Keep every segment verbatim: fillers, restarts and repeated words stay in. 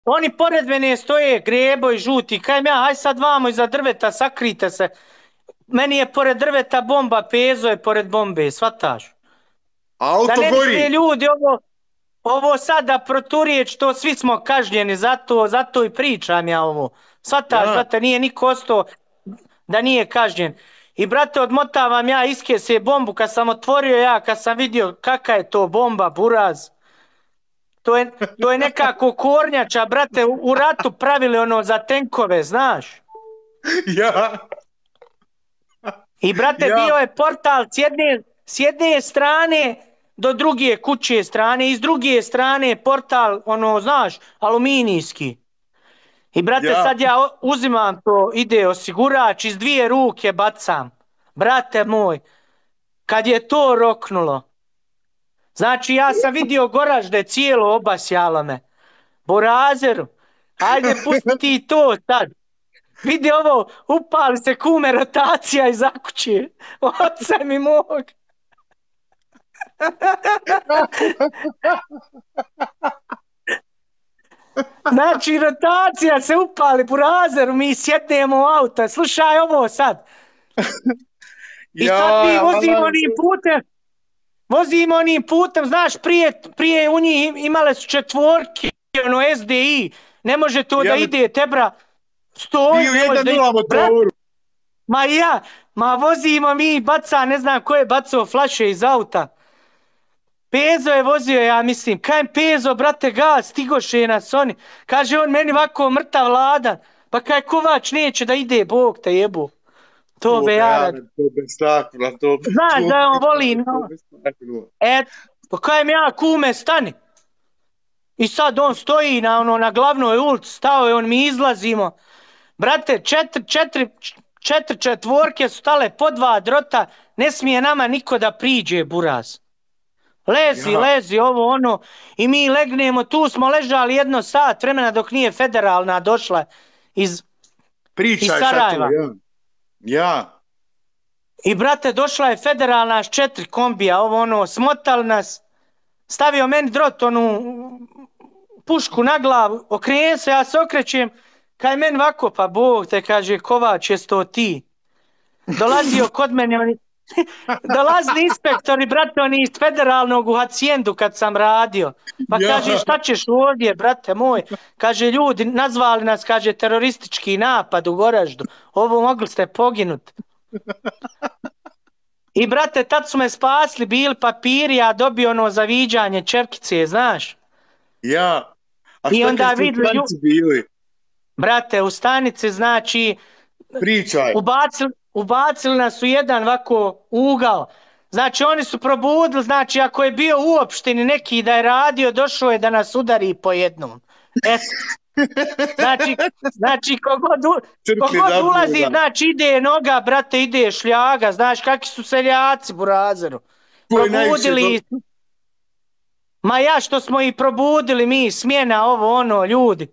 Oni pored mene stoje, Grebo i Žuti, kajem ja, haj sad vamo iza drveta, sakrite se. Meni je pored drveta bomba, Pezo je pored bombe, shvataš? Da Auto ne bi gori. smije ljudi ovo, ovo sada proturijeć, to svi smo kažnjeni, zato, zato i pričam ja ovo. Shvataš, Ja, brate, nije niko ostao da nije kažnjen. I brate, odmotavam ja iskese bombu, kad sam otvorio ja, kad sam vidio kakva je to bomba, buraz. To je, to je nekako kornjača, brate, u, u ratu pravili ono za tenkove, znaš. ja, I brate, ja, bio je portal s jedne, s jedne strane do druge kuće strane, i s druge strane portal, ono, znaš, aluminijski. I brate, ja. sad ja o- uzimam to, ide osigurač, iz dvije ruke bacam. Brate moj, kad je to roknulo, znači ja sam vidio Goražde cijelo obasjalo me. Borazeru, ajde pusti ti to sad. Vidi ovo, upali se kume rotacija iza kuće. Oca mi mog. Znači rotacija se upali, burazeru, mi sjednemo u auta. Slušaj ovo sad. I Ja, sad mi vozimo Allah, onim putem, vozimo onim putem, znaš, prije, prije u njih imale su četvorke, ono S D I, ne može to ja, da ide, tebra, stoj, vi u ne može da ide, jedan nula brat, motoru. ma ja, ma vozimo mi, baca, ne znam ko je bacao flaše iz auta, Pezo je vozio, ja mislim, kajem Pezo, brate, gaz, stigoše nas oni, kaže on meni ovako mrtav ladan, pa kaj Kovač neće da ide, Bog te jebu, to To be be jarad, ja, to be stakla, to be, znaš to da on be, voli, to no. be stakla. E, pa kajem ja, kume, stani. I sad on stoji na, ono, na glavnoj ulici, stao je on, mi izlazimo. Brate, četiri, četiri, četiri četvorke su stale po dva drota, ne smije nama niko da priđe, buraz. Lezi, Ja, lezi, ovo ono, i mi legnemo, tu smo ležali jedno sat vremena dok nije federalna došla iz, iz pričaj sad to, Sarajeva. ja. Ja, I brate, došla je federalna s četiri kombija, ovo ono, smotali nas, stavio meni drot, onu pušku na glavu, okrenem se, ja se okrećem, kaj meni vako, pa Bog te kaže, Kovač, jes to ti? Dolazio kod mene, oni, dolazili inspektori, brate, oni iz federalnog u Hacijendu kad sam radio. Pa ja, kaže, šta ćeš ovdje, brate moj? Kaže, ljudi, nazvali nas, kaže, teroristički napad u Goraždu. Ovo mogli ste poginut. I brate, tad su me spasli, bili papiri, ja dobio ono zaviđanje čerkice, znaš? ja. A I šta onda kad su vidli, lju- stranci bili? brate, u stanici, znači, Pričaj. ubacili, ubacili nas u jedan ovako ugao. Znači, oni su probudili, znači, ako je bio u opštini neki da je radio, došao je da nas udari po jednom. Eto. Znači, znači kogod, u, Crkli kogod ulazi, zabluda. znači, ide noga, brate, ide šljaga, znaš, kakvi su seljaci, burazeru. Ko je najviše Probudili, do- ma ja što smo i probudili mi, smjena, ovo, ono, ljudi.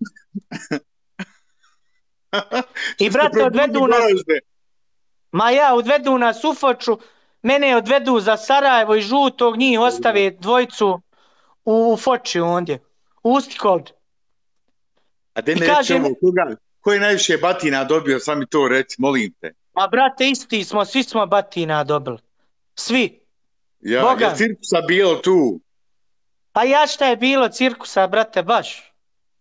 I Što ste brate, probudili odvedu nas, Goražde. ma ja, odvedu nas u Foču, mene odvedu za Sarajevo i Žutog, njih ostave dvojicu u Foči ondje, u Ustikold. A de I ne reći kaže, ovo, koga, ko je najviše batina dobio, sam mi to reci, molim te. ma brate, isti smo, svi smo batina dobili. Svi. Ja, Boga. je cirkusa bilo tu? Pa ja šta je bilo cirkusa, brate, baš.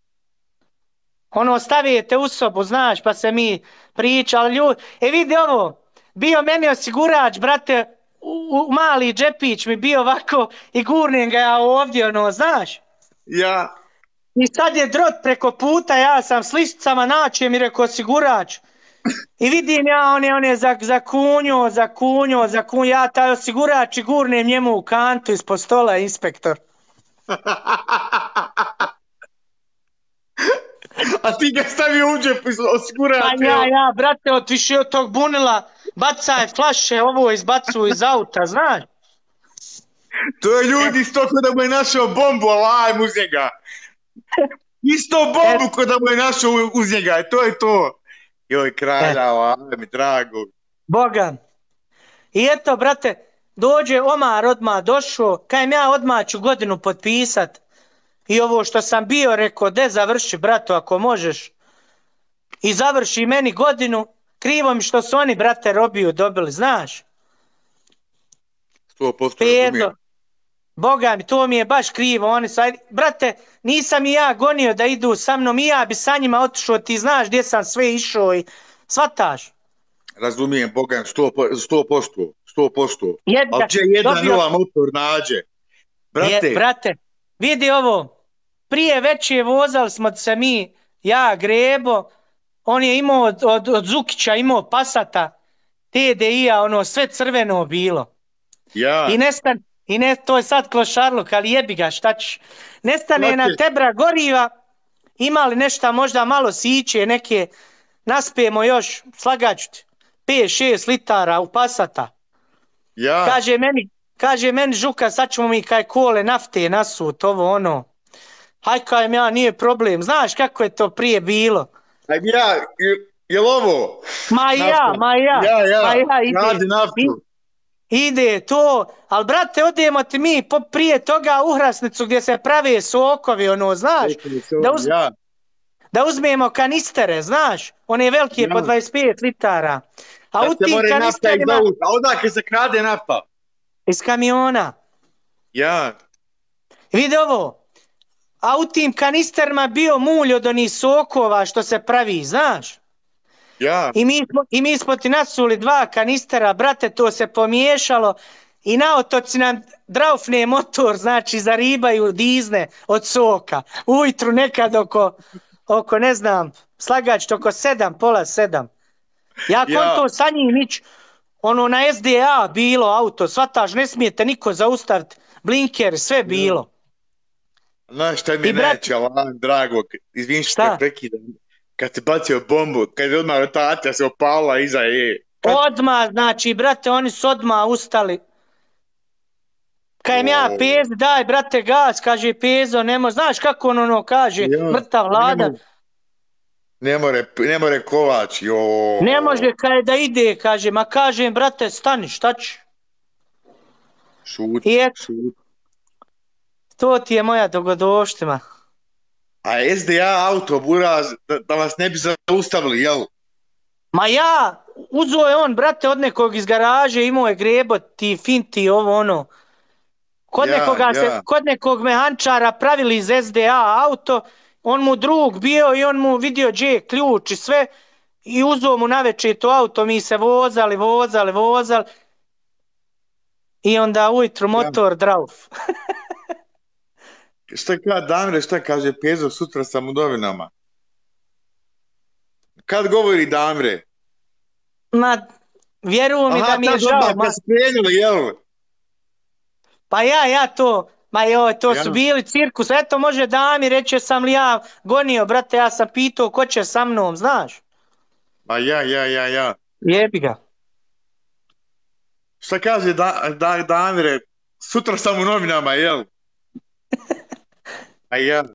Ono, stavijete u sobu, znaš, pa se mi pričali ljudi. E vidi ovo, bio meni osigurač, brate, u, u mali džepić mi bio ovako i gurnem ga ja ovdje, ono, znaš. Ja, I sad je drot preko puta, ja sam s listicama naćem i rekao osigurač. I vidim ja, on je, on je za, za kunjo, za kunjo, za kunjo, ja taj osigurač i gurnem njemu u kantu ispod stola, inspektor. a ti ga stavio u džep, osigurač. Pa ja, ja, brate, od više od tog bunila, bacaj flaše, ovo izbacuju iz auta, znaš? To je ljudi isto ko da mu je našao bombu, ali ajmo uz njega. Isto bombu ko da mu je našao uz njega, to je to. Joj, kralja, aj mi drago. Boga. I eto, brate, dođe Omar odmah došao, kajem ja odmah ću godinu potpisat. I ovo što sam bio, rekao, de završi, brato, ako možeš. I završi meni godinu, krivo mi što su oni, brate, robiju dobili, znaš? sto posto Pedo, razumijem. Boga mi, to mi je baš krivo. Oni su, ajde, brate, nisam i ja gonio da idu sa mnom, i ja bi sa njima otišao, ti znaš gdje sam sve išao i shvataš. Razumijem, Bogan, sto posto, sto posto. Jedna, Ali će jedan dobio- nula motor nađe. Brate, Je, brate, vidi ovo, prije veće vozali smo se mi, ja, Grebo, on je imao od, od, od Zukića, imao Passata, T D I-a, ono, sve crveno bilo. ja, I nestan, i ne, to je sad klošarluk, ali jebi ga, šta ćeš. Nestane Brate. na tebra goriva, imali nešto možda malo siće, neke, naspijemo još, slagaću ti, pet šest litara u Passata. ja, Kaže meni, kaže meni Žuka, sad ćemo mi kaj kole nafte nasut, ovo ono. Haj kajem ja, nije problem. Znaš kako je to prije bilo? aj ja, je- jel ovo? Ma ja, Nafta. ma ja, Ja, ja, ma ja, ide, radi naftu. ide to. Ali brate, odemo ti mi po, prije toga u Hrasnicu gdje se prave sokovi, ono, znaš? Da, uz, Ja, da uzmemo kanistere, znaš? One velike Ja. po dvadeset pet litara. A da u se tim more nafta iz kanisterima auta. A odakle se krade nafta? iz kamiona. Ja, Vidi ovo, a u tim kanisterima bio mulj od onih sokova što se pravi, znaš? ja, I mi, smo, I mi smo ti nasuli dva kanistera, brate, to se pomiješalo i na otoci nam draufne motor, znači zaribaju dizne od soka. Ujutru nekad oko, oko ne znam, slagač oko sedam, pola sedam. Ja Ja. konto sa njim ić, ono na S D A bilo auto, shvataš, ne smijete niko zaustaviti, blinker, sve bilo. znaš šta mi I brat- neće, Alan, drago, izvini što Šta? te prekidam. Kad te bacio bombu, kad je odmah rotacija se opala iza je. Odmah, znači, brate, oni su odmah ustali. Kajem ja, O. Pez, daj, brate, gas, kaže Pezo, nemo, znaš kako on ono kaže, Ja, mrtav vlada, ne more- Ne more, ne more Kovač, jo. ne može kaj da ide, kaže, ma kažem, brate, stani, šta ću? Šut, I eto. šut. To ti je moja dogodoštima. A S D A auto, buraz, da, da vas ne bi zaustavili, jel? Ma ja, uzo je on, brate, od nekog iz garaže, imao je Grebo, ti finti, ovo ono. Kod, Ja, nekoga se, ja. kod nekog mehančara pravili iz S D A auto, on mu drug bio i on mu vidio gdje je ključ i sve i uzo mu naveče to auto, mi se vozali, vozali, vozali i onda ujutru motor drauf. Šta kaže Damre, šta kaže Pezo, sutra sam u novinama. Kad govori Damre? Ma, vjeruj mi da mi je tad žao. odmah Ma, kad ste krenuli, jel? pa ja, ja to, ma joj, to Ja. su bili cirkus, eto može da mi reče sam li ja gonio, brate, ja sam pitao ko će sa mnom, znaš? Ma ja, ja, ja, ja. Jebi ga. Šta kaže da, da, Damre, sutra sam u novinama, jel? A ja.